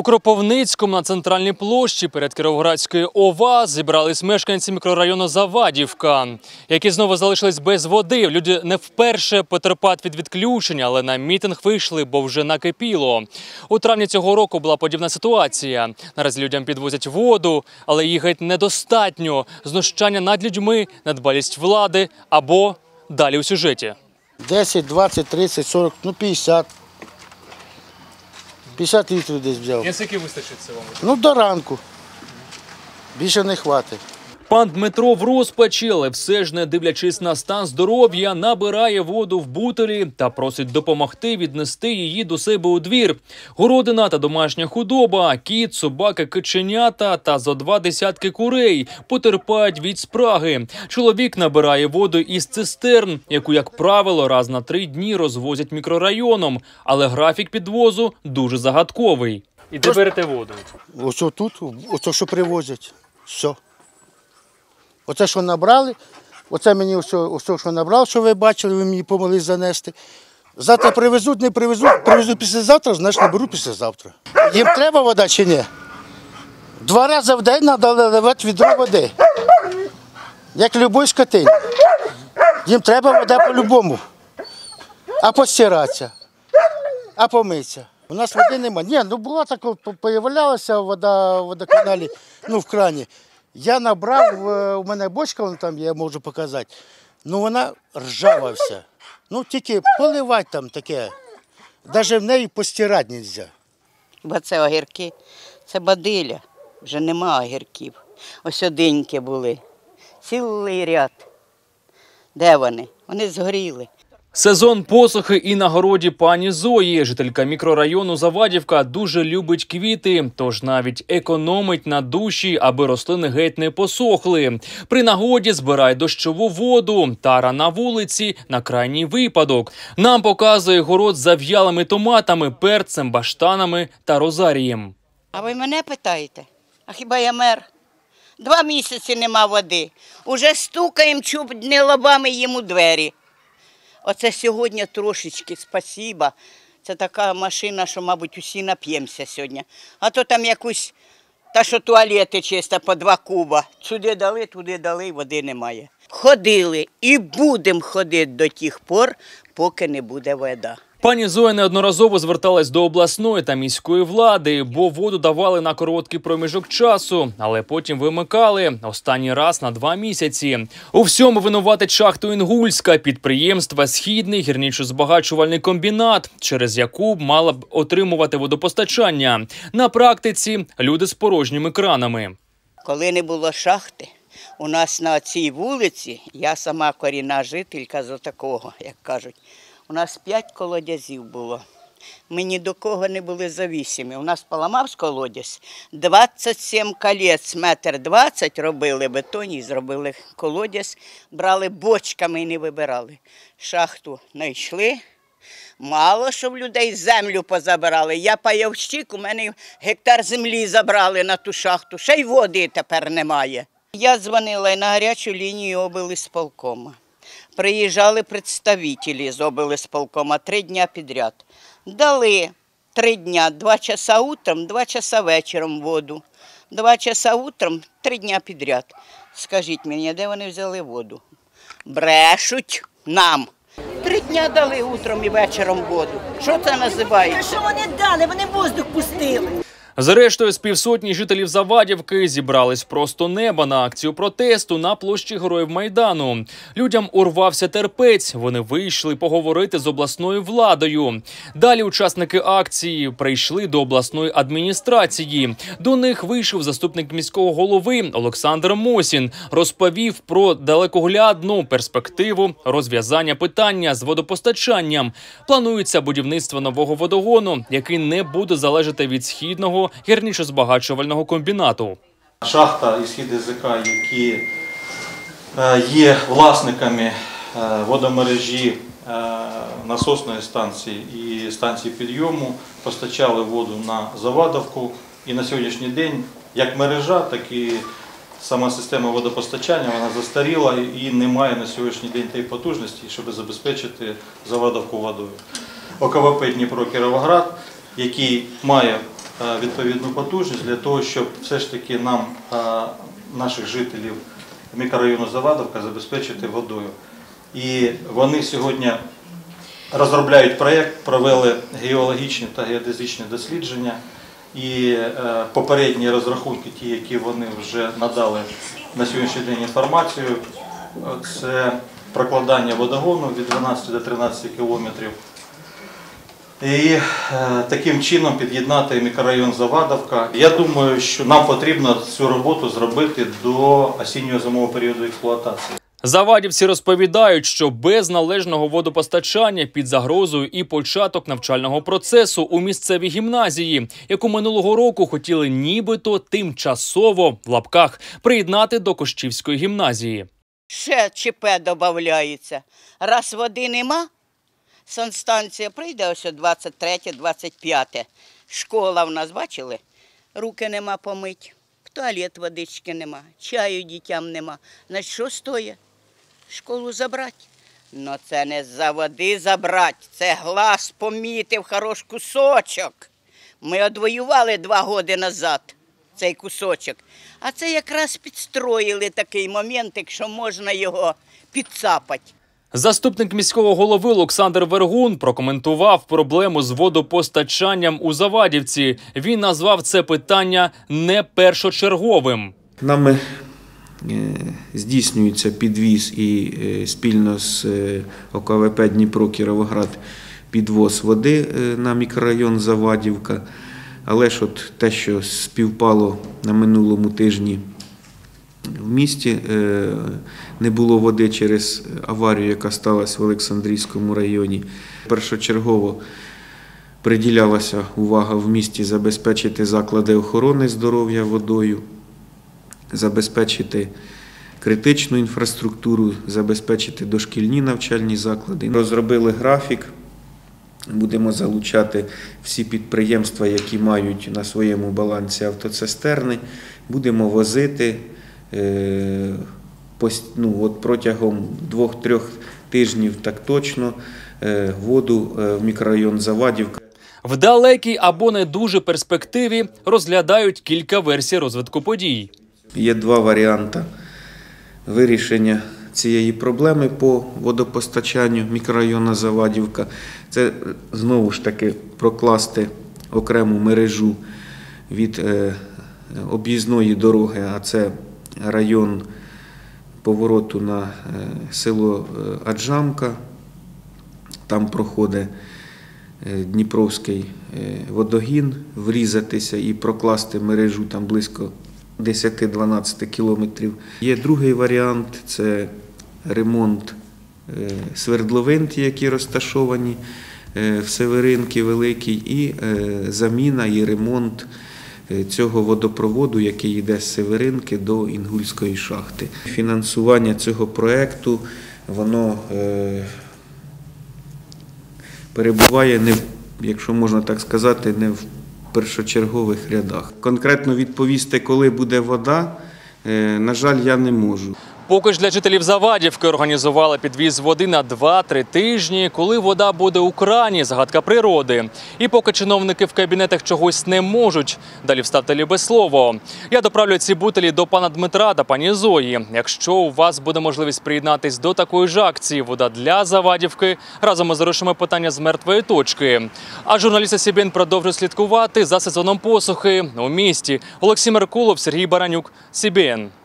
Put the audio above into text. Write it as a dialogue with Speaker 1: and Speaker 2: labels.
Speaker 1: У Кропивницькому на центральній площі перед Кіровоградською ОВА зібрались мешканці мікрорайону Завадівка, які знову залишились без води. Люди не вперше потерпають від відключення, але на мітинг вийшли, бо вже накипіло. У травні цього року була подібна ситуація. Наразі людям підвозять воду, але її геть недостатньо. Знущання над людьми, недбалість влади або далі у сюжеті.
Speaker 2: 10, 20, 30, 40, 50. 50 літрів десь взяв.
Speaker 1: І скільки вистачить це вам?
Speaker 2: Ну, до ранку. Більше не хватить.
Speaker 1: Пан Дмитро в розпачі, але все ж, не дивлячись на стан здоров'я, набирає воду в бутилі та просить допомогти віднести її до себе у двір. Городина та домашня худоба, кіт, собака, киченята та зо 2 десятки курей потерпають від спраги. Чоловік набирає воду із цистерн, яку, як правило, раз на 3 дні розвозять мікрорайоном. Але графік підвозу дуже загадковий. І де берете воду?
Speaker 2: Ось тут, ось що привозять. Все. Оце, що набрали, оце мені ось що набрав, що ви бачили, ви мені допомогли занести. Завтра привезуть, не привезуть, привезуть післязавтра, значить наберу післязавтра. Їм треба вода чи ні? 2 рази в день треба наливати відро води, як любой скотині. Їм треба вода по-любому. А постиратися, а помитися. У нас води немає. Ні, ну була така, появлялася вода в водоканалі, ну в крані. Я набрав, у мене бочка, вон там, я можу показати, ну вона ржава вся. Ну тільки поливати там таке, навіть в неї постирати не можна.
Speaker 3: Бо це огірки, це бадиля, вже нема огірків. Ось одиньки були, цілий ряд. Де вони? Вони згоріли.
Speaker 1: Сезон посухи і на городі пані Зої. Жителька мікрорайону Завадівка дуже любить квіти, тож навіть економить на душі, аби рослини геть не посохли. При нагоді збирає дощову воду, тара на вулиці на крайній випадок. Нам показує город з зав'ялими томатами, перцем, баштанами та розарієм.
Speaker 3: А ви мене питаєте? А хіба я мер? 2 місяці нема води. Уже стукаємо чубні лобами їм у двері. Оце сьогодні трошечки, спасіба. Це така машина, що, мабуть, усі нап'ємося сьогодні. А то там якусь, та що туалети чисто по 2 куба. Сюди дали, туди дали, води немає. Ходили і будемо ходити до тих пор, поки не буде вода.
Speaker 1: Пані Зоя неодноразово зверталась до обласної та міської влади, бо воду давали на короткий проміжок часу, але потім вимикали, останній раз на 2 місяці. У всьому винуватить шахту Інгульська, підприємства «Східний гірничо-збагачувальний комбінат», через яку мала б отримувати водопостачання. На практиці люди з порожніми кранами.
Speaker 3: Коли не було шахти, у нас на цій вулиці, я сама корінна жителька з такого, як кажуть, у нас 5 колодязів було. Ми ні до кого не були зависимі. У нас поламався колодязь, 27 колець, 1,20 м робили бетоні, зробили колодязь, брали бочками і не вибирали. Шахту знайшли. Мало, щоб людей землю позабирали. Я пайовщик, у мене гектар землі забрали на ту шахту. Ще й води тепер немає. Я дзвонила на гарячу лінію облсполкома. Приїжджали представителі з облсполкома 3 дня підряд. Дали 3 дня, 2 часа утром, 2 часа вечором воду. 2 часа утром, 3 дня підряд. Скажіть мені, де вони взяли воду? Брешуть нам. 3 дня дали утром і вечором воду. Що це називається?
Speaker 4: Що вони дали? Вони воздух пустили.
Speaker 1: Зрештою, з 50 жителів Завадівки зібрались просто неба на акцію протесту на площі Героїв Майдану. Людям урвався терпець, вони вийшли поговорити з обласною владою. Далі учасники акції прийшли до обласної адміністрації. До них вийшов заступник міського голови Олександр Мосін, розповів про далекоглядну перспективу розв'язання питання з водопостачанням. Планується будівництво нового водогону, який не буде залежати від Східного гірничо-збагачувального комбінату.
Speaker 5: Шахта і Схід ГЗК, які є власниками водомережі насосної станції і станції підйому, постачали воду на Завадівку. І на сьогоднішній день як мережа, так і сама система водопостачання, вона застаріла і не має на сьогоднішній день тієї потужності, щоб забезпечити Завадівку водою. ОКВП Дніпро-Кіровоград, який має відповідну потужність для того, щоб все ж таки нам, наших жителів мікрорайону Завадівка, забезпечити водою. І вони сьогодні розробляють проєкт, провели геологічні та геодезичні дослідження. І попередні розрахунки, ті, які вони вже надали на сьогоднішній день інформацію, це прокладання водогону від 12 до 13 кілометрів. І таким чином під'єднати мікрорайон Завадівка. Я думаю, що нам потрібно цю роботу зробити до осінньо-зимового періоду експлуатації.
Speaker 1: Завадівці розповідають, що без належного водопостачання під загрозою і початок навчального процесу у місцевій гімназії, яку минулого року хотіли нібито тимчасово, в лапках, приєднати до Кощівської гімназії.
Speaker 3: Ще ЧП додається. Раз води нема, санстанція прийде ось 23-25. Школа в нас, бачили? Руки нема помить, в туалет водички нема, чаю дітям нема. Значить, що стоїть? Школу забрати? Ну це не за води забрати, це глаз помітив хорош кусочок. Ми одвоювали 2 роки назад цей кусочок. А це якраз підстроїли такий момент, якщо можна його підцапати.
Speaker 1: Заступник міського голови Олександр Вергун прокоментував проблему з водопостачанням у Завадівці. Він назвав це питання не першочерговим.
Speaker 6: Нами здійснюється підвіз і спільно з ОКВП Дніпро-Кіровоград підвоз води на мікрорайон Завадівка. Але ж от те, що співпало на минулому тижні в місті, не було води через аварію, яка сталася в Олександрійському районі. Першочергово приділялася увага в місті забезпечити заклади охорони здоров'я водою, забезпечити критичну інфраструктуру, забезпечити дошкільні навчальні заклади. Розробили графік, будемо залучати всі підприємства, які мають на своєму балансі автоцистерни, будемо возити протягом 2-3 тижнів так точно воду в мікрорайон Завадівка.
Speaker 1: В далекій або не дуже перспективі розглядають кілька версій розвитку подій.
Speaker 6: Є 2 варіанти вирішення цієї проблеми по водопостачанню мікрорайону Завадівка. Це знову ж таки прокласти окрему мережу від об'їзної дороги, а це район повороту на село Аджамка. Там проходить Дніпровський водогін, врізатися і прокласти мережу там близько 10-12 кілометрів. Є другий варіант – це ремонт свердловин, які розташовані в Северинці Великій, і заміна і ремонт цього водопроводу, який йде з Северинки до Інгульської шахти. Фінансування цього проєкту, воно перебуває, якщо можна так сказати, не в першочергових рядах. Конкретно відповісти, коли буде вода, на жаль, я не можу.
Speaker 1: Поки ж для жителів Завадівки організували підвіз води на 2-3 тижні. Коли вода буде у крані – загадка природи. І поки чиновники в кабінетах чогось не можуть, далі вставте любе-слово. Я доправлю ці бутилі до пана Дмитра та пані Зої. Якщо у вас буде можливість приєднатись до такої ж акції «Вода для Завадівки», разом ми зарушимо питання з мертвої точки. А журналісти СІБН продовжують слідкувати за сезоном посухи у місті. Олексій Меркулов, Сергій Баранюк, СІБН.